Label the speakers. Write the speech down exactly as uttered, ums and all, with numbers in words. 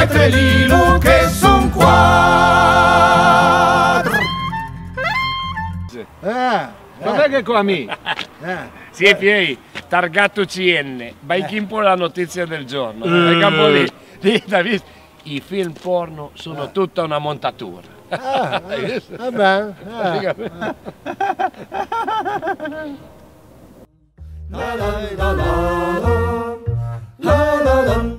Speaker 1: tre lilu che son quattro.
Speaker 2: Eh,
Speaker 3: Cos'è che qua mi?
Speaker 2: eh.
Speaker 3: Sì, Pieri, targato C N, vai chi un po' la notizia del giorno. Nel campo lì, lì, hai visto? I film porno sono tutta una montatura.
Speaker 2: Ah, eh, vabbè. Eh.
Speaker 1: La la la la la.